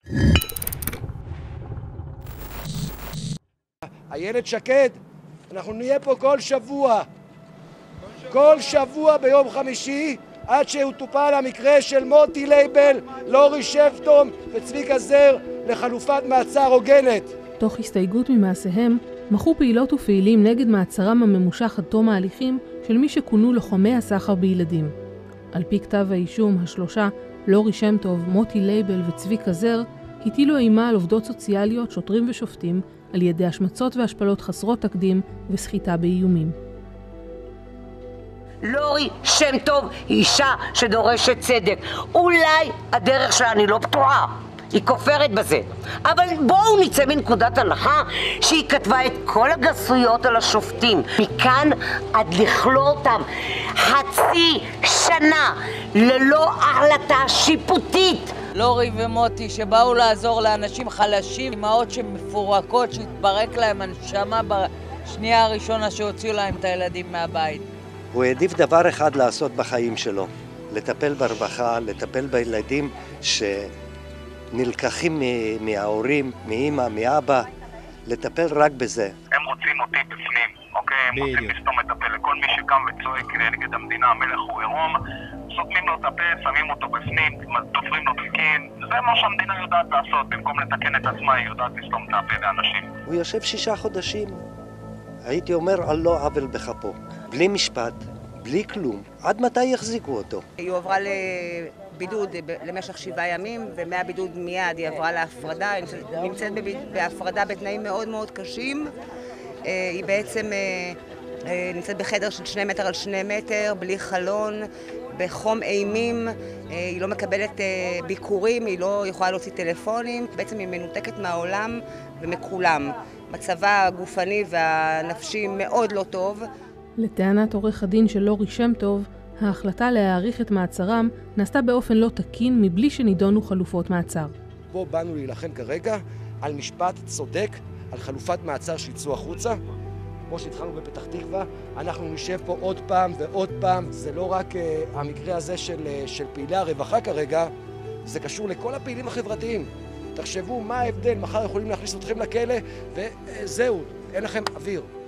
איילת שקד, אנחנו נהיה פה כל שבוע ביום חמישי, עד שהוא טופל המקרה של מוטי לייבל, לורי שבתום וצביקה זר לחלופת מעצר הוגנת. תוך הסתייגות ממעשיהם, מחו פעילות ופעילים נגד מעצרם הממושך עד תום ההליכים של מי שכונו לוחמי הסחר בילדים. על פי כתב האישום, השלושה, לורי שם טוב, מוטי לייבל וצביקה זר, הטילו אימה על עובדות סוציאליות, שוטרים ושופטים, על ידי השמצות והשפלות חסרות תקדים וסחיטה באיומים. לורי שם טוב היא אישה שדורשת צדק. אולי הדרך שלה אני לא פתוחה, היא כופרת בזה. אבל בואו נצא מנקודת הנחה שהיא כתבה את כל הגסויות על השופטים. מכאן עד לכלוא אותם חצי שנה ללא החלטה שיפוטית. לורי ומוטי שבאו לעזור לאנשים חלשים, אמהות שמפורקות, שהתפרק להם הנשמה בשנייה הראשונה שהוציאו להם את הילדים מהבית. הוא העדיף דבר אחד לעשות בחיים שלו, לטפל ברווחה, לטפל בילדים שנלקחים מההורים, מאמא, מאבא, לטפל רק בזה. הם רוצים אותי בפנים, אוקיי? הם רוצים לסתום את הפה לכל מי שקם וצועק נגד המדינה, המלך הוא עירום, סותמים לו את הפה, שמים אותו בפנים, תופרים לו תפקין. זה מה שהמדינה יודעת לעשות, במקום לתקן את עצמה היא יודעת לסתום את הפה לאנשים. הוא יושב 6 חודשים, הייתי אומר על לא עוול בכפו, בלי משפט, בלי כלום. עד מתי יחזיקו אותו? היא עברה לבידוד למשך 7 ימים, ומהבידוד מיד היא עברה להפרדה. היא נמצאת בהפרדה בתנאים מאוד מאוד קשים. היא בעצם נמצאת בחדר של 2 מטר על 2 מטר, בלי חלון, בחום אימים. היא לא מקבלת ביקורים, היא לא יכולה להוציא טלפונים. בעצם היא מנותקת מהעולם ומכולם. מצבה הגופני והנפשי מאוד לא טוב. לטענת עורך הדין של לורי שם טוב, ההחלטה להאריך את מעצרם נעשתה באופן לא תקין מבלי שנידונו חלופות מעצר. פה באנו להילחם כרגע על משפט צודק, על חלופת מעצר שיצאו החוצה. כמו שהתחלנו בפתח תקווה, אנחנו נשב פה עוד פעם ועוד פעם. זה לא רק המקרה הזה של פעילי הרווחה כרגע, זה קשור לכל הפעילים החברתיים. תחשבו מה ההבדל, מחר יכולים להכניס אתכם לכלא וזהו, אין לכם אוויר.